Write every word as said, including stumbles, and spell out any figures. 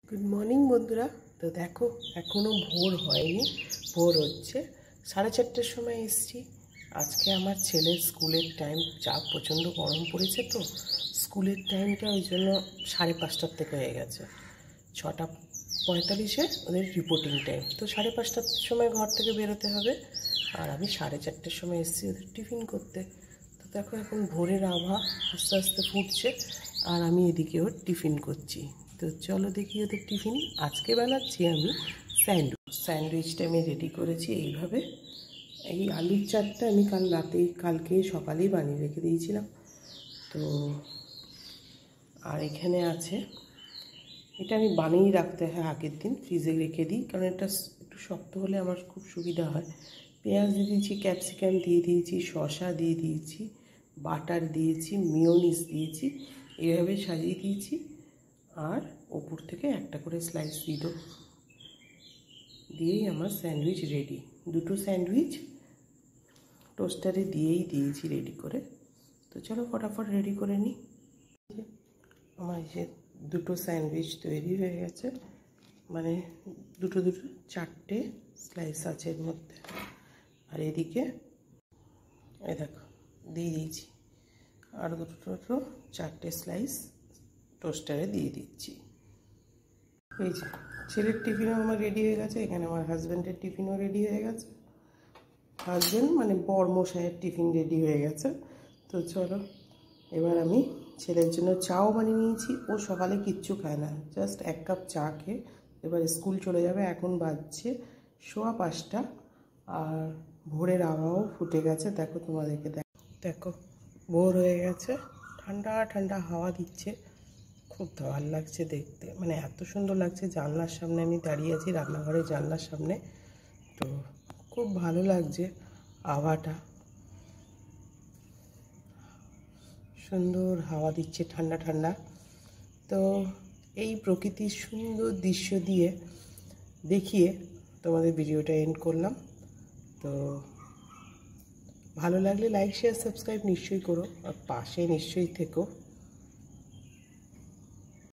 Good morning বন্ধুরা। তো দেখো এখনও ভোর হয়নি, ভোর হচ্ছে। সাড়ে চারটের সময় এসছি। আজকে আমার ছেলের স্কুলের টাইম, যা প্রচণ্ড গরম পড়েছে, তো স্কুলের টাইমটা ওই জন্য সাড়ে পাঁচটার থেকে হয়ে গেছে। ছটা পঁয়তাল্লিশে ওদের রিপোর্টিং টাইম, তো সাড়ে পাঁচটার সময় ঘর থেকে বেরোতে হবে। আর আমি সাড়ে চারটের সময় এসেছি ওদের টিফিন করতে। তো দেখো এখন ভোরের আভা আস্তে আস্তে ফুটছে, আর আমি এদিকে ওর টিফিন করছি। তো চলো দেখি ওদের টিফিন। আজকে বানাচ্ছি আমি স্যান্ডউইচ। স্যান্ডউইচটা আমি রেডি করেছি এইভাবে। এই আলুর চাটটা আমি কাল রাতেই, কালকে সকালেই বানিয়ে রেখে দিয়েছিলাম। তো আর এখানে আছে, এটা আমি বানিয়ে রাখতে হয় আগের দিন, ফ্রিজে রেখে দিই, কারণ এটা একটু শক্ত হলে আমার খুব সুবিধা হয়। পেঁয়াজ দিয়ে দিয়েছি, ক্যাপসিকাম দিয়ে দিয়েছি, শসা দিয়ে দিয়েছি, বাটার দিয়েছি, মিয়োনিজ দিয়েছি, এইভাবে সাজিয়ে দিয়েছি। আর ওপর থেকে একটা করে স্লাইস দিয়ে দেবো, দিয়েই আমার স্যান্ডউইচ রেডি। দুটো স্যান্ডউইচ টোস্টারে দিয়েই দিয়েছি রেডি করে। তো চলো ফটাফট রেডি করে নিই। আমার যে দুটো স্যান্ডউইচ তৈরি হয়ে গেছে, মানে দুটো দুটো চারটে স্লাইস আছে এর মধ্যে। আর এদিকে এই দেখো দিয়ে দিয়েছি আর দুটো দুটো চারটে স্লাইস টোস্টারে দিয়ে দিচ্ছি। এই যে ছেলের টিফিনও আমার রেডি হয়ে গেছে, এখানে আমার হাজব্যান্ডের টিফিনও রেডি হয়ে গেছে। হাজব্যান্ড মানে বর মশাইয়ের টিফিন রেডি হয়ে গেছে। তো চলো এবার আমি ছেলের জন্য চাও বানিয়ে নিয়েছি। ও সকালে কিচ্ছু খায় না, জাস্ট এক কাপ চা খেয়ে এবার স্কুল চলে যাবে। এখন বাজছে সোয়া পাঁচটা, আর ভোরের আবহাওয়াও ফুটে গেছে। দেখো তোমাদেরকে দেখো দেখো ভোর হয়ে গেছে, ঠান্ডা ঠান্ডা হাওয়া দিচ্ছে, খুব ভালো লাগছে দেখতে, মানে এত সুন্দর লাগছে। জানলার সামনে আমি দাঁড়িয়ে আছি, রান্নাঘরের জানলার সামনে, তো খুব ভালো লাগছে হাওয়াটা, সুন্দর হাওয়া দিচ্ছে ঠান্ডা ঠান্ডা। তো এই প্রকৃতির সুন্দর দৃশ্য দিয়ে দেখিয়ে তোমাদের ভিডিওটা এন্ড করলাম। তো ভালো লাগলে লাইক শেয়ার সাবস্ক্রাইব নিশ্চয়ই করো, আর পাশে নিশ্চয়ই থেকো।